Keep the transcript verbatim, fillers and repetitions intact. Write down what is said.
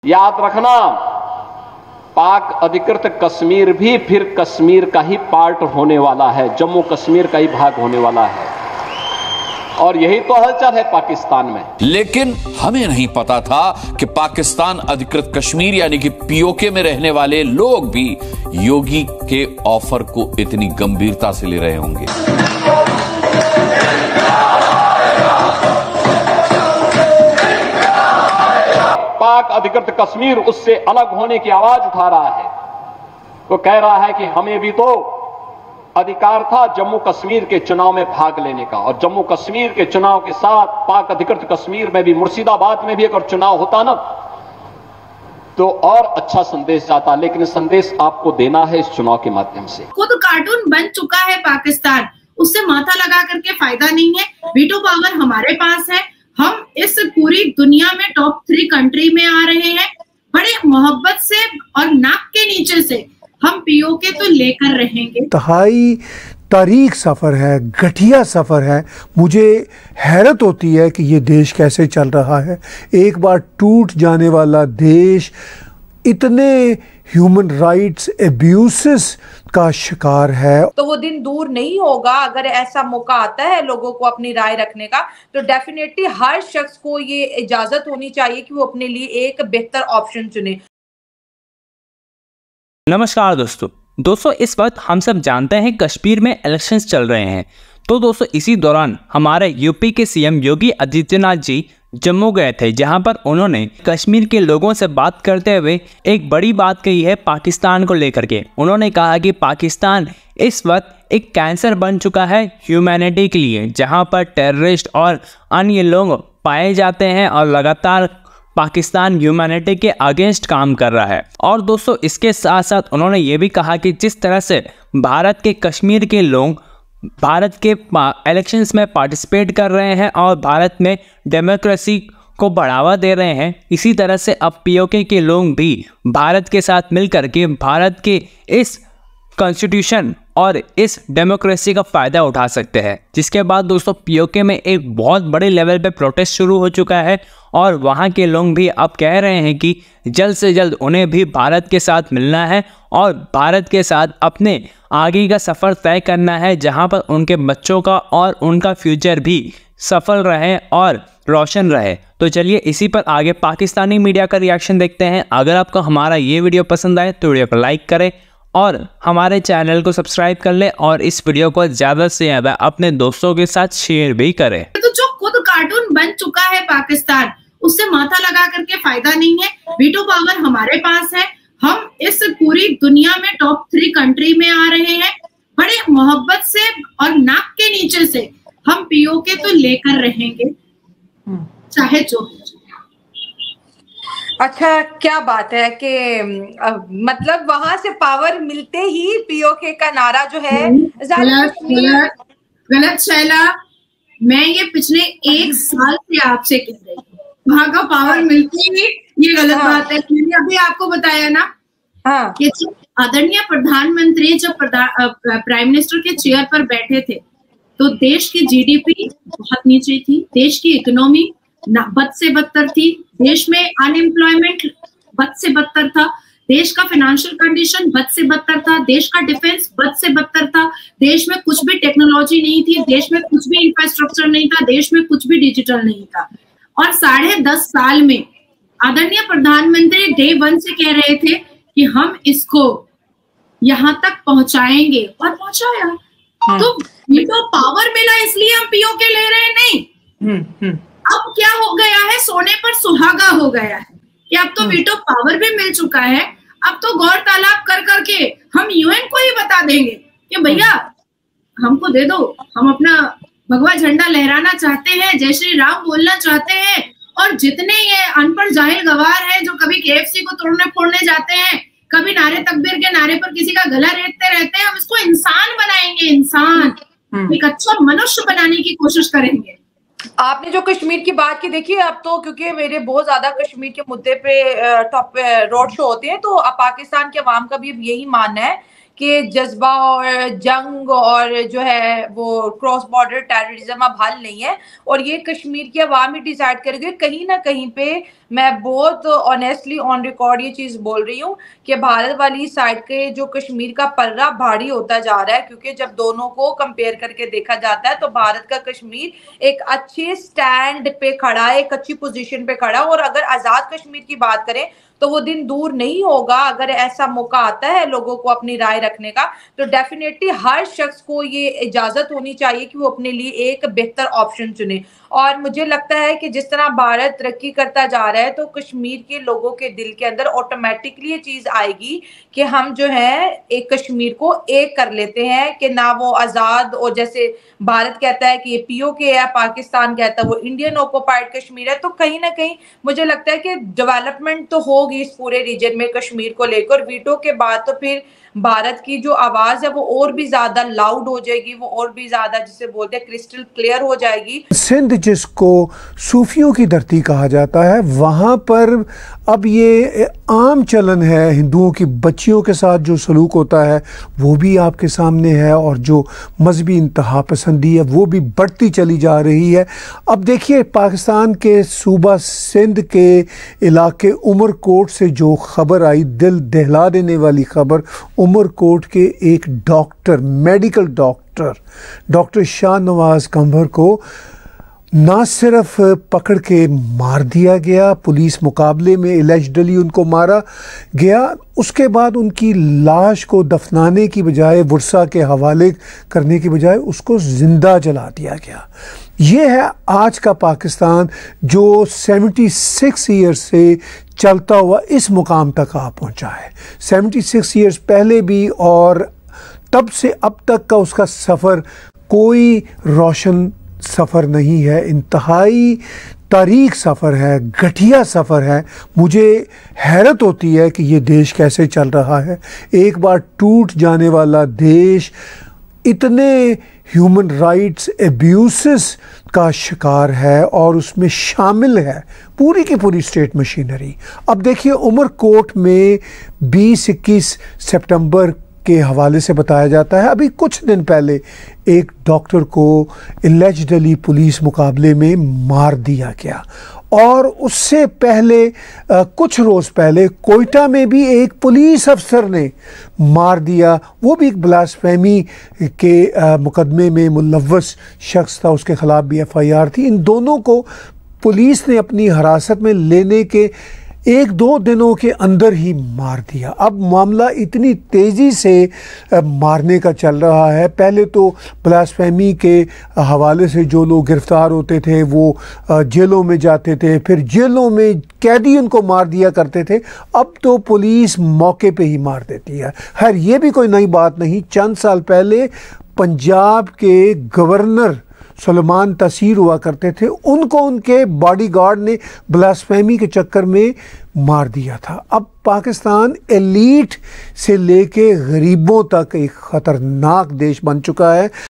याद रखना, पाक अधिकृत कश्मीर भी फिर कश्मीर का ही पार्ट होने वाला है, जम्मू कश्मीर का ही भाग होने वाला है, और यही तो हलचल है पाकिस्तान में। लेकिन हमें नहीं पता था कि पाकिस्तान अधिकृत कश्मीर यानी कि पीओके में रहने वाले लोग भी योगी के ऑफर को इतनी गंभीरता से ले रहे होंगे। पाक अधिकृत कश्मीर उससे अलग होने की आवाज उठा रहा है, वो कह रहा है कि हमें भी तो अधिकार था जम्मू कश्मीर के चुनाव में भाग लेने का, और जम्मू कश्मीर के चुनाव के साथ पाक अधिकृत कश्मीर में भी, मुर्शिदाबाद में भी अगर चुनाव होता ना तो और अच्छा संदेश जाता, लेकिन संदेश आपको देना है इस चुनाव के माध्यम से। खुद कार्टून बन चुका है पाकिस्तान, उससे माथा लगा करके फायदा नहीं है। वीटो पावर हमारे पास है, हम इस पूरी दुनिया में टॉप थ्री कंट्री में आ रहे हैं, बड़े मोहब्बत से और नाक के नीचे से हम पीओके तो लेकर रहेंगे। इंतहाई तारीख सफर है, घटिया सफर है। मुझे हैरत होती है कि ये देश कैसे चल रहा है। एक बार टूट जाने वाला देश इतने ह्यूमन राइट्स एब्यूसेस का शिकार है। तो वो दिन दूर नहीं होगा, अगर ऐसा मौका आता है लोगों को अपनी राय रखने का, तो डेफिनेटली हर शख्स को ये इजाजत होनी चाहिए कि वो अपने लिए एक बेहतर ऑप्शन चुने। नमस्कार दोस्तों दोस्तों इस वक्त हम सब जानते हैं कश्मीर में इलेक्शंस चल रहे हैं। तो दोस्तों इसी दौरान हमारे यूपी के सीएम योगी आदित्यनाथ जी जम्मू गए थे, जहां पर उन्होंने कश्मीर के लोगों से बात करते हुए एक बड़ी बात कही है पाकिस्तान को लेकर के। उन्होंने कहा कि पाकिस्तान इस वक्त एक कैंसर बन चुका है ह्यूमैनिटी के लिए, जहां पर टेररिस्ट और अन्य लोग पाए जाते हैं और लगातार पाकिस्तान ह्यूमैनिटी के अगेंस्ट काम कर रहा है। और दोस्तों इसके साथ साथ उन्होंने ये भी कहा कि जिस तरह से भारत के कश्मीर के लोग भारत के इलेक्शंस में पार्टिसिपेट कर रहे हैं और भारत में डेमोक्रेसी को बढ़ावा दे रहे हैं, इसी तरह से अब पीओके के लोग भी भारत के साथ मिलकर के भारत के इस कॉन्स्टिट्यूशन और इस डेमोक्रेसी का फ़ायदा उठा सकते हैं। जिसके बाद दोस्तों पीओके में एक बहुत बड़े लेवल पे प्रोटेस्ट शुरू हो चुका है और वहाँ के लोग भी अब कह रहे हैं कि जल्द से जल्द उन्हें भी भारत के साथ मिलना है और भारत के साथ अपने आगे का सफ़र तय करना है, जहाँ पर उनके बच्चों का और उनका फ्यूचर भी सफल रहे और रोशन रहे। तो चलिए इसी पर आगे पाकिस्तानी मीडिया का रिएक्शन देखते हैं। अगर आपको हमारा ये वीडियो पसंद आए तो वीडियो को लाइक करें और हमारे चैनल को सब्सक्राइब कर ले और इस वीडियो को ज्यादा से ज्यादा अपने दोस्तों के साथ शेयर भी करें। तो जो खुद कार्टून बन चुका है पाकिस्तान, उससे माथा लगा करके फायदा नहीं है। वीटो पावर हमारे पास है, हम इस पूरी दुनिया में टॉप थ्री कंट्री में आ रहे हैं, बड़े मोहब्बत से और नाक के नीचे से हम पीओके तो लेकर रहेंगे, चाहे जो। अच्छा, क्या बात है कि मतलब वहां से पावर मिलते ही पीओके का नारा जो है गलत गलत गलत शैला, मैं ये पिछले एक साल से आपसे कह रही हूँ, वहां का पावर मिलते ही ये गलत हाँ। बात है। मैंने अभी आपको बताया ना हाँ। कि जब आदरणीय प्रधानमंत्री जब प्राइम मिनिस्टर के चेयर पर बैठे थे तो देश की जीडीपी बहुत नीचे थी, देश की इकोनॉमी बद से बदतर थी, देश में अनएम्प्लॉयमेंट बद से बदतर था, देश का फाइनेंशियल कंडीशन बद से बदतर था, देश का डिफेंस बद से बदतर था, देश में कुछ भी टेक्नोलॉजी नहीं थी, देश में कुछ भी इंफ्रास्ट्रक्चर नहीं था, देश में कुछ भी डिजिटल नहीं था। और साढ़े दस साल में आदरणीय प्रधानमंत्री डे वन से कह रहे थे कि हम इसको यहाँ तक पहुंचाएंगे और पहुंचाया। तो ये तो पावर मिला इसलिए हम पीओके ले रहे हैं, नहीं। अब क्या हो गया है, सोने पर सुहागा हो गया है कि अब तो वीटो पावर भी मिल चुका है। अब तो गौर तालाब कर करके हम यूएन को ही बता देंगे कि भैया हमको दे दो, हम अपना भगवा झंडा लहराना चाहते हैं, जय श्री राम बोलना चाहते हैं। और जितने ये अनपढ़ जाहिल गवार हैं जो कभी केएफसी को तोड़ने फोड़ने जाते हैं, कभी नारे तकबीर के नारे पर किसी का गला रेतते रहते हैं, हम इसको इंसान बनाएंगे, इंसान, एक अच्छा मनुष्य बनाने की कोशिश करेंगे। आपने जो कश्मीर की बात की, देखिए अब तो क्योंकि मेरे बहुत ज्यादा कश्मीर के मुद्दे पे टॉप पे रोड शो होते हैं, तो अब पाकिस्तान के अवाम का भी यही मानना है कि जज्बा और जंग और जो है वो क्रॉस बॉर्डर टेररिज्म अब हल नहीं है और ये कश्मीर की अवाम ही डिसाइड करेगी। कहीं ना कहीं पे मैं बहुत ऑनेस्टली ऑन रिकॉर्ड ये चीज बोल रही हूँ कि भारत वाली साइड के जो कश्मीर का पल्ला भारी होता जा रहा है, क्योंकि जब दोनों को कंपेयर करके देखा जाता है तो भारत का कश्मीर एक अच्छे स्टैंड पे खड़ा है, एक अच्छी पोजीशन पे खड़ा है। और अगर आजाद कश्मीर की बात करें तो वो दिन दूर नहीं होगा, अगर ऐसा मौका आता है लोगों को अपनी राय रखने का, तो डेफिनेटली हर शख्स को ये इजाजत होनी चाहिए कि वो अपने लिए एक बेहतर ऑप्शन चुने। और मुझे लगता है कि जिस तरह भारत तरक्की करता जा रहा है तो कश्मीर के लोगों के दिल के अंदर ऑटोमेटिकली ये चीज आएगी कि हम जो है एक कश्मीर को एक कर लेते हैं, कि ना वो आजाद, और जैसे भारत कहता है कि ये पीओके है, पाकिस्तान कहता है वो इंडियन ऑक्युपाइड कश्मीर है। तो कहीं ना कहीं मुझे लगता है कि डेवलपमेंट तो होगी इस पूरे रीजन में कश्मीर को लेकर। वीटो के बाद तो फिर भारत की जो आवाज है वो और भी ज्यादा लाउड हो जाएगी, वो और भी ज्यादा जिसे बोलते हैं क्रिस्टल क्लियर हो जाएगी। सिंध जिसको सूफियों की धरती कहा जाता है, वहाँ पर अब ये आम चलन है, हिंदुओं की बच्चियों के साथ जो सलूक होता है वो भी आपके सामने है और जो मजहबी इंतहा पसंदी है वो भी बढ़ती चली जा रही है। अब देखिए पाकिस्तान के सूबा सिंध के इलाके उमरकोट से जो खबर आई, दिल दहला देने वाली खबर, उमरकोट के एक doctor, medical doctor doctor Shahnawaz Kanwar को ना सिर्फ पकड़ के मार दिया गया, पुलिस मुकाबले में एलिजिडली उनको मारा गया, उसके बाद उनकी लाश को दफनाने की बजाय, वर्सा के हवाले करने की बजाय उसको ज़िंदा जला दिया गया। ये है आज का पाकिस्तान जो छिहत्तर ईयर्स से चलता हुआ इस मुकाम तक आ पहुंचा है। छिहत्तर ईयर्स पहले भी और तब से अब तक का उसका सफ़र कोई रोशन सफ़र नहीं है, इंतहाई तारीख सफ़र है, घटिया सफ़र है। मुझे हैरत होती है कि ये देश कैसे चल रहा है। एक बार टूट जाने वाला देश इतने ह्यूमन राइट्स एब्यूसेस का शिकार है और उसमें शामिल है पूरी की पूरी स्टेट मशीनरी। अब देखिए उमरकोट में बीस इक्कीस सितंबर के हवाले से बताया जाता है, अभी कुछ दिन पहले एक डॉक्टर को एलिजिडली पुलिस मुकाबले में मार दिया गया। और उससे पहले आ, कुछ रोज़ पहले कोयटा में भी एक पुलिस अफसर ने मार दिया, वो भी एक ब्लास्फेमी के आ, मुकदमे में मुलव्वस शख्स था, उसके ख़िलाफ़ भी एफ आई आर थी। इन दोनों को पुलिस ने अपनी हिरासत में लेने के एक दो दिनों के अंदर ही मार दिया। अब मामला इतनी तेज़ी से मारने का चल रहा है। पहले तो ब्लास्फेमी के हवाले से जो लोग गिरफ़्तार होते थे वो जेलों में जाते थे, फिर जेलों में कैदी उनको मार दिया करते थे। अब तो पुलिस मौके पे ही मार देती है। खैर ये भी कोई नई बात नहीं। चंद साल पहले पंजाब के गवर्नर सुलेमान तसीर हुआ करते थे, उनको उनके बॉडीगार्ड ने ब्लास्फेमी के चक्कर में मार दिया था। अब पाकिस्तान एलीट से लेके गरीबों तक एक ख़तरनाक देश बन चुका है।